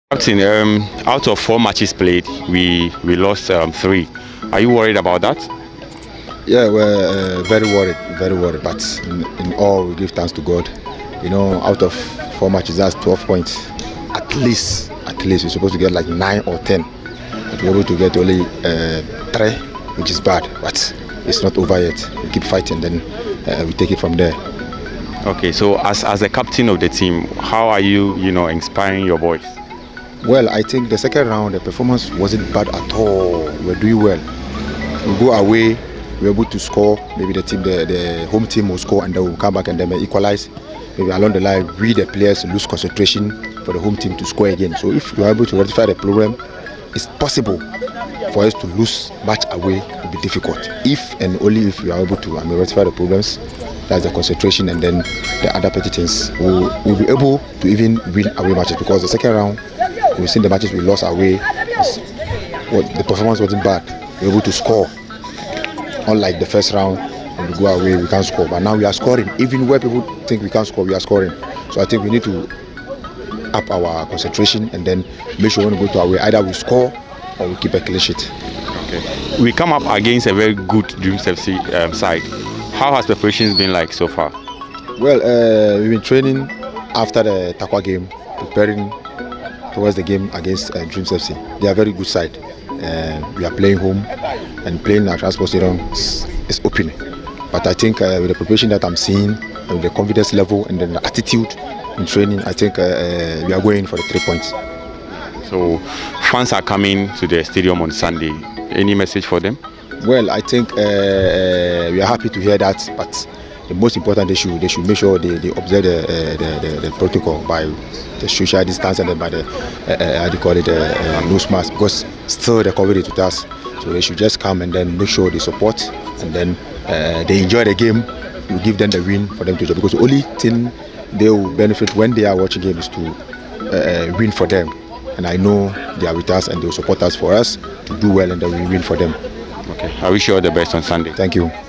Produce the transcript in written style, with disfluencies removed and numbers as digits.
Captain, out of 4 matches played, we lost 3. Are you worried about that? Yeah, we're very worried. But in all, we give thanks to God. You know, out of 4 matches, that's 12 points. At least, we're supposed to get like 9 or 10. But we're able to get only 3, which is bad. But it's not over yet. We keep fighting, then we take it from there. Okay, so as the captain of the team, how are you, inspiring your boys? Well, I think the second round, the performance wasn't bad at all. We're doing well. We go away, we're able to score. Maybe the home team will score and then we'll come back and then equalize. Maybe along the line, we the players lose concentration for the home team to score again. So if we're able to rectify the problem, it's possible for us to lose match away. It will be difficult. If and only if we are able to rectify the problems, that's the concentration, and then the other petty things, we'll be able to even win away matches, because the second round, we've seen the matches we lost away. The performance wasn't bad. We were able to score. Unlike the first round, when we go away, we can't score. But now we are scoring. Even where people think we can't score, we are scoring. So I think we need to up our concentration and then make sure when we go to away, either we score or we keep a clean sheet. Okay. We come up against a very good Dreams FC side. How has preparations been like so far? Well, we've been training after the Takwa game, preparing towards the game against Dreams FC. They are a very good side. We are playing home, and playing at Transport Stadium is open. But I think with the preparation that I'm seeing, with the confidence level and then the attitude in training, I think we are going for the 3 points. So fans are coming to the stadium on Sunday. Any message for them? Well, I think we are happy to hear that, but the most important, they should make sure they observe the protocol by the social distance and then by the nose mask, because still the COVID is with us. So they should just come and then make sure they support, and then they enjoy the game. We give them the win for them to enjoy, because the only thing they will benefit when they are watching games is to win for them. And I know they are with us and they will support us for us to do well, and then we win for them. Okay. I wish you all the best on Sunday. Thank you.